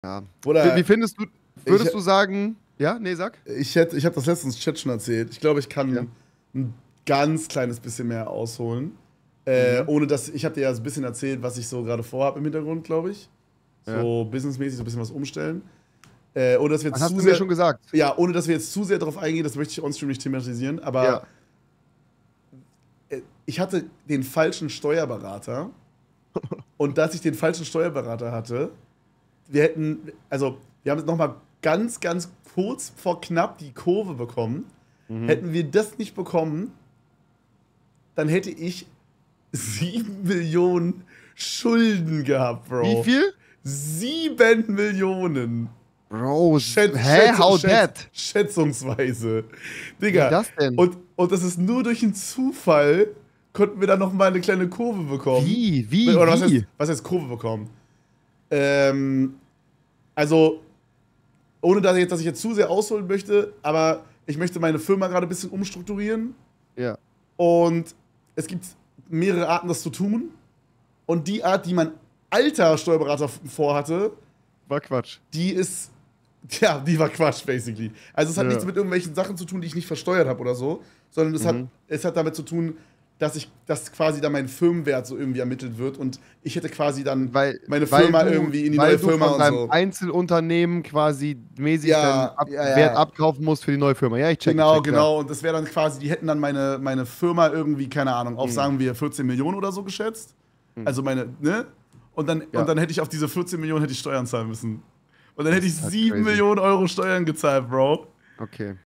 Ja. Oder Wie findest du, würdest du sagen, ja, nee, sag? ich habe das letztens Chat schon erzählt. Ich glaube, ich Ja. kann ein ganz kleines bisschen mehr ausholen. Mhm. Ohne dass, ich habe dir ja so ein bisschen erzählt, was ich so gerade vorhabe im Hintergrund, glaube ich. Ja. So businessmäßig so ein bisschen was umstellen. Ohne dass wir Das jetzt hast zu du mir sehr, schon gesagt. ja, ohne dass wir jetzt zu sehr darauf eingehen, das möchte ich onstream nicht thematisieren, aber Ja. ich hatte den falschen Steuerberater und dass ich den falschen Steuerberater hatte, wir haben noch mal ganz, ganz kurz vor knapp die Kurve bekommen. Mhm. Hätten wir das nicht bekommen, dann hätte ich 7 Millionen Schulden gehabt, Wie Bro. viel? 7 Millionen. Bro, hä? How that? Schätzungsweise. Wie Digga. das denn? Und das ist nur durch einen Zufall, konnten wir dann noch mal eine kleine Kurve bekommen. Oder Wie? was heißt Kurve bekommen? Ähm, also, ohne dass ich jetzt zu sehr ausholen möchte, aber ich möchte meine Firma gerade ein bisschen umstrukturieren. Ja. Und es gibt mehrere Arten, das zu tun. Und die Art, die mein alter Steuerberater vorhatte, War Quatsch. die ist, ja, die war Quatsch, basically. Also es hat nichts Ja. mit irgendwelchen Sachen zu tun, die ich nicht versteuert habe oder so, sondern Mhm. es hat damit zu tun, dass quasi da mein Firmenwert so irgendwie ermittelt wird und ich hätte quasi dann meine Firma irgendwie in die Weil neue du Firma von und deinem so. Einzelunternehmen quasi mäßig deinen Ja, ja, Wert ja. abkaufen musst für die neue Firma. Ja, ich Genau, check, klar. genau. Und das wäre dann quasi, die hätten dann meine Firma irgendwie, keine Ahnung, auf Mhm. sagen wir 14 Millionen oder so geschätzt. Mhm. Also ne? Und Ja, dann hätte ich auf diese 14 Millionen hätte ich Steuern zahlen müssen. Und dann hätte das ich ist halt 7 crazy. Millionen Euro Steuern gezahlt, Bro. Okay.